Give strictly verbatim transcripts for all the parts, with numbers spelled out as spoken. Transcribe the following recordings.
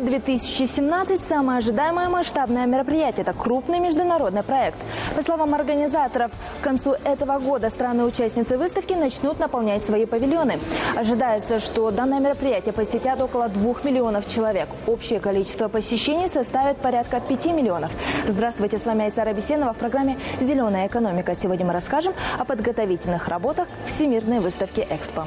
две тысячи семнадцать – самое ожидаемое масштабное мероприятие. Это крупный международный проект. По словам организаторов, к концу этого года страны-участницы выставки начнут наполнять свои павильоны. Ожидается, что данное мероприятие посетят около двух миллионов человек. Общее количество посещений составит порядка пяти миллионов. Здравствуйте, с вами Айсара Бесенова в программе «Зеленая экономика». Сегодня мы расскажем о подготовительных работах Всемирной выставки «Экспо».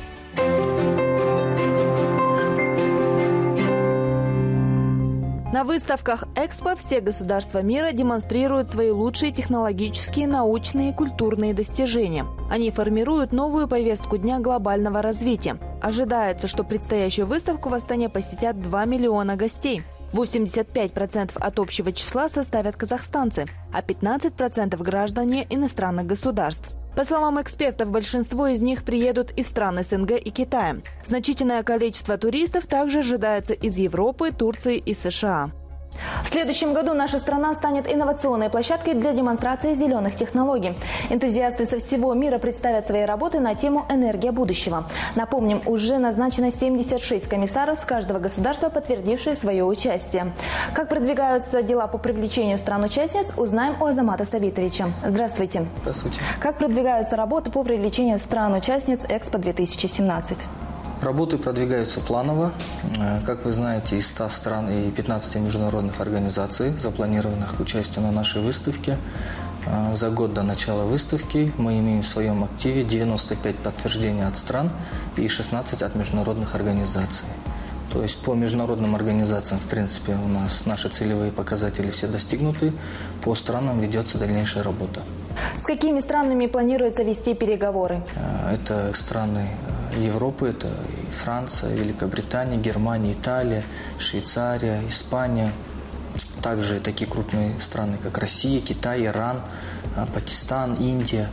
На выставках «Экспо» все государства мира демонстрируют свои лучшие технологические, научные и культурные достижения. Они формируют новую повестку дня глобального развития. Ожидается, что предстоящую выставку в Астане посетят два миллиона гостей. восемьдесят пять процентов от общего числа составят казахстанцы, а пятнадцать процентов – граждане иностранных государств. По словам экспертов, большинство из них приедут из стран СНГ и Китая. Значительное количество туристов также ожидается из Европы, Турции и США. В следующем году наша страна станет инновационной площадкой для демонстрации зеленых технологий. Энтузиасты со всего мира представят свои работы на тему «Энергия будущего». Напомним, уже назначено семьдесят шесть комиссаров с каждого государства, подтвердившие свое участие. Как продвигаются дела по привлечению стран-участниц, узнаем у Азамата Сабитовича. Здравствуйте. Здравствуйте. Как продвигаются работы по привлечению стран-участниц Экспо две тысячи семнадцать? Работы продвигаются планово. Как вы знаете, из ста стран и пятнадцати международных организаций, запланированных к участию на нашей выставке, за год до начала выставки мы имеем в своем активе девяносто пять подтверждений от стран и шестнадцать от международных организаций. То есть по международным организациям, в принципе, у нас наши целевые показатели все достигнуты. По странам ведется дальнейшая работа. С какими странами планируется вести переговоры? Это страны Европы, это и Франция, Великобритания, Германия, Италия, Швейцария, Испания. Также такие крупные страны, как Россия, Китай, Иран, Пакистан, Индия.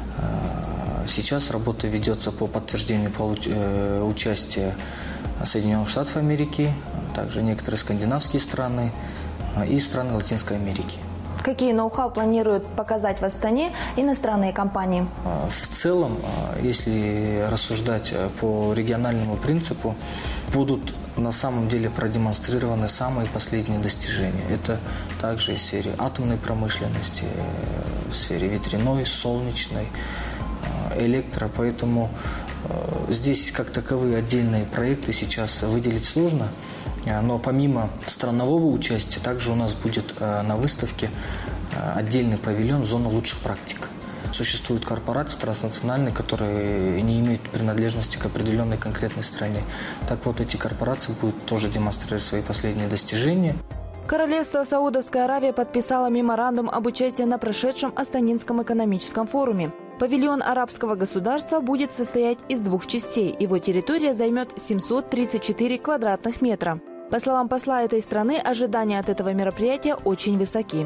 Сейчас работа ведется по подтверждению участия Соединенных Штатов Америки, также некоторые скандинавские страны и страны Латинской Америки. Какие ноу-хау планируют показать в Астане иностранные компании? В целом, если рассуждать по региональному принципу, будут на самом деле продемонстрированы самые последние достижения. Это также из сферы атомной промышленности, в сфере ветряной, солнечной, электро. Поэтому здесь как таковые отдельные проекты сейчас выделить сложно. Но помимо странового участия, также у нас будет на выставке отдельный павильон «Зона лучших практик». Существуют корпорации транснациональные, которые не имеют принадлежности к определенной конкретной стране. Так вот, эти корпорации будут тоже демонстрировать свои последние достижения. Королевство Саудовская Аравия подписало меморандум об участии на прошедшем Астанинском экономическом форуме. Павильон арабского государства будет состоять из двух частей. Его территория займет семьсот тридцать четыре квадратных метра. По словам посла этой страны, ожидания от этого мероприятия очень высоки.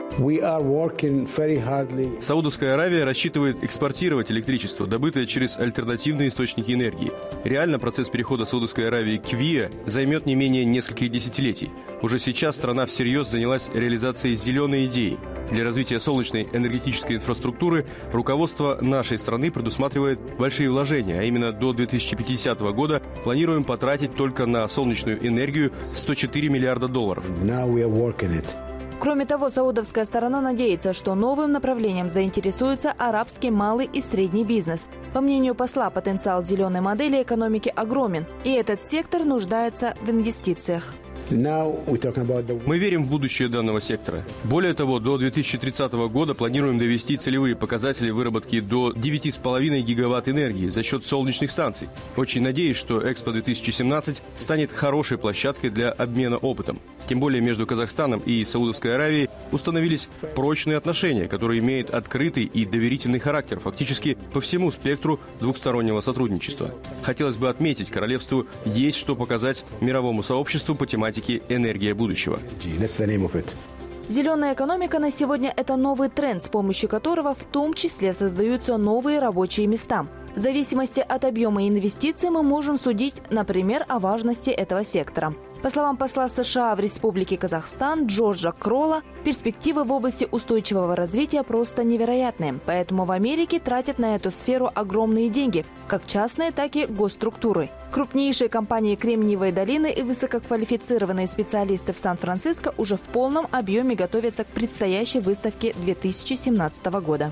Саудовская Аравия рассчитывает экспортировать электричество, добытое через альтернативные источники энергии. Реально процесс перехода Саудовской Аравии к ВИА займет не менее нескольких десятилетий. Уже сейчас страна всерьез занялась реализацией зеленой идеи. Для развития солнечной энергетической инфраструктуры руководство нашей страны предусматривает большие вложения, а именно до две тысячи пятидесятого года планируем потратить только на солнечную энергию сто четыре миллиарда долларов. Кроме того, саудовская сторона надеется, что новым направлением заинтересуется арабский малый и средний бизнес. По мнению посла, потенциал зеленой модели экономики огромен, и этот сектор нуждается в инвестициях. Мы верим в будущее данного сектора. Более того, до две тысячи тридцатого года планируем довести целевые показатели выработки до девяти с половиной гигаватт энергии за счет солнечных станций. Очень надеюсь, что Экспо две тысячи семнадцать станет хорошей площадкой для обмена опытом. Тем более между Казахстаном и Саудовской Аравией установились прочные отношения, которые имеют открытый и доверительный характер фактически по всему спектру двухстороннего сотрудничества. Хотелось бы отметить, королевству есть что показать мировому сообществу по тематике «Энергия будущего». Зеленая экономика на сегодня – это новый тренд, с помощью которого в том числе создаются новые рабочие места. В зависимости от объема инвестиций мы можем судить, например, о важности этого сектора. По словам посла США в Республике Казахстан Джорджа Кролла, перспективы в области устойчивого развития просто невероятные. Поэтому в Америке тратят на эту сферу огромные деньги, как частные, так и госструктуры. Крупнейшие компании Кремниевой долины и высококвалифицированные специалисты в Сан-Франциско уже в полном объеме готовятся к предстоящей выставке две тысячи семнадцатого года.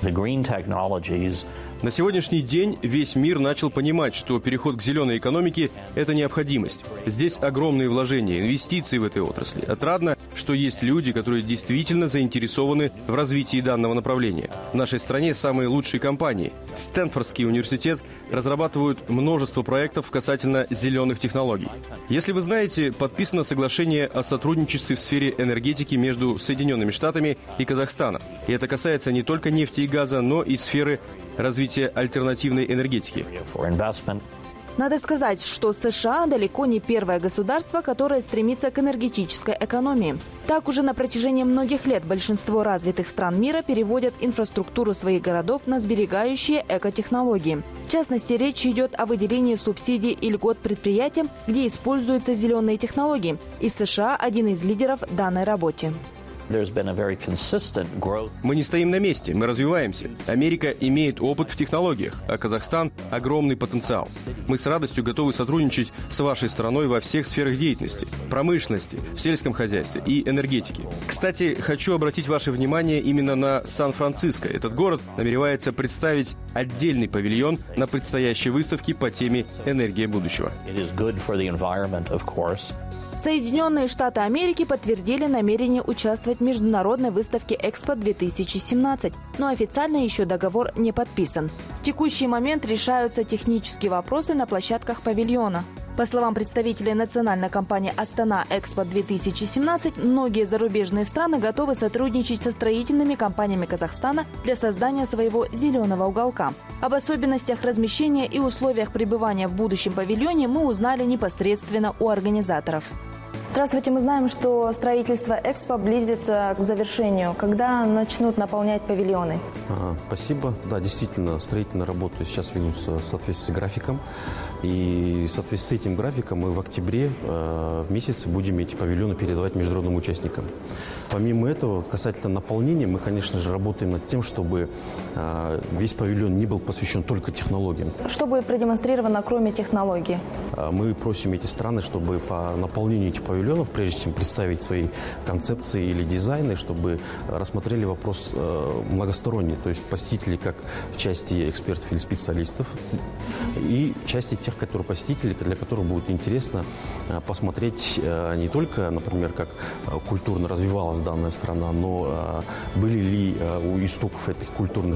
На сегодняшний день весь мир начал понимать, что переход к зеленой экономике – это необходимость. Здесь огромные вложения, инвестиции в этой отрасли. Отрадно, что есть люди, которые действительно заинтересованы в развитии данного направления. В нашей стране самые лучшие компании. Стэнфордский университет разрабатывают множество проектов касательно зеленых технологий. Если вы знаете, подписано соглашение о сотрудничестве в сфере энергетики между Соединенными Штатами и Казахстаном. И это касается не только нефти и газа, но и сферы развития альтернативной энергетики. Надо сказать, что США далеко не первое государство, которое стремится к энергетической экономии. Так уже на протяжении многих лет большинство развитых стран мира переводят инфраструктуру своих городов на сберегающие экотехнологии. В частности, речь идет о выделении субсидий и льгот предприятиям, где используются зеленые технологии. И США один из лидеров в данной работе. Мы не стоим на месте, мы развиваемся. Америка имеет опыт в технологиях, а Казахстан – огромный потенциал. Мы с радостью готовы сотрудничать с вашей страной во всех сферах деятельности – промышленности, в сельском хозяйстве и энергетике. Кстати, хочу обратить ваше внимание именно на Сан-Франциско. Этот город намеревается представить отдельный павильон на предстоящей выставке по теме «Энергия будущего». Соединенные Штаты Америки подтвердили намерение участвовать в международной выставке Экспо две тысячи семнадцать, но официально еще договор не подписан. В текущий момент решаются технические вопросы на площадках павильона. По словам представителей национальной компании «Астана Экспо две тысячи семнадцать», многие зарубежные страны готовы сотрудничать со строительными компаниями Казахстана для создания своего зеленого уголка. Об особенностях размещения и условиях пребывания в будущем павильоне мы узнали непосредственно у организаторов. Здравствуйте, мы знаем, что строительство Экспо близится к завершению. Когда начнут наполнять павильоны? А, спасибо. Да, действительно, строительные работы сейчас ведутся в соответствии с графиком. И в соответствии с этим графиком мы в октябре э, в месяце будем эти павильоны передавать международным участникам. Помимо этого, касательно наполнения, мы, конечно же, работаем над тем, чтобы э, весь павильон не был посвящен только технологиям. Что будет продемонстрировано, кроме технологий? Мы просим эти страны, чтобы по наполнению этих павильонов, прежде чем представить свои концепции или дизайны, чтобы рассмотрели вопрос э, многосторонний, то есть посетители как в части экспертов или специалистов, и в части тех, которые посетители, для которых будет интересно э, посмотреть э, не только, например, как э, культурно развивалась данная страна, но э, были ли э, у истоков этих культурных,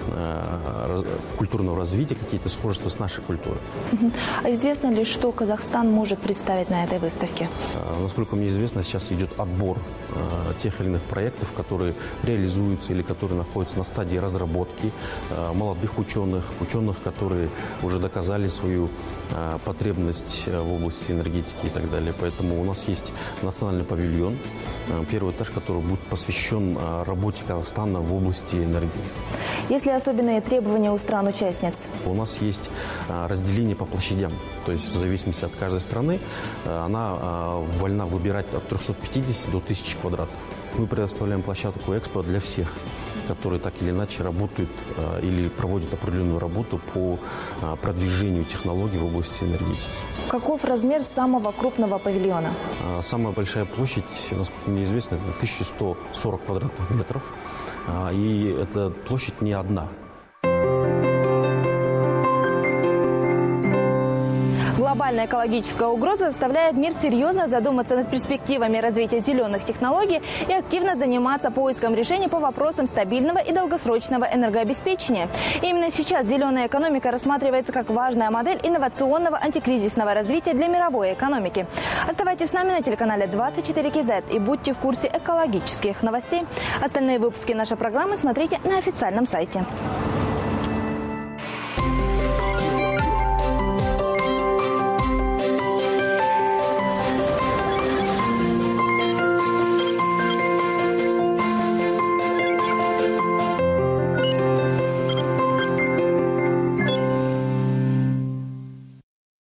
э, раз, культурного развития какие-то схожества с нашей культурой. А известно ли, что Казахстан может представить на этой выставке? Насколько мне известно, сейчас идет отбор э, тех или иных проектов, которые реализуются или которые находятся на стадии разработки, э, молодых ученых, ученых, которые уже доказали свою э, потребность в области энергетики и так далее. Поэтому у нас есть национальный павильон, э, первый этаж, который будет посвящен э, работе Казахстана в области энергии. Есть ли особенные требования у стран-участниц? У нас есть э, разделение по площадям, то есть в зависимости от каждой страны э, она э, вольна выбирать от трёхсот пятидесяти до тысячи квадратов. Мы предоставляем площадку Экспо для всех, которые так или иначе работают э, или проводят определенную работу по э, продвижению технологий в области энергетики. Каков размер самого крупного павильона? Э, самая большая площадь, насколько мне известно, это тысяча сто сорок квадратных метров. Э, и эта площадь не одна. Глобальная экологическая угроза заставляет мир серьезно задуматься над перспективами развития зеленых технологий и активно заниматься поиском решений по вопросам стабильного и долгосрочного энергообеспечения. И именно сейчас зеленая экономика рассматривается как важная модель инновационного антикризисного развития для мировой экономики. Оставайтесь с нами на телеканале двадцать четыре кей зет и будьте в курсе экологических новостей. Остальные выпуски нашей программы смотрите на официальном сайте.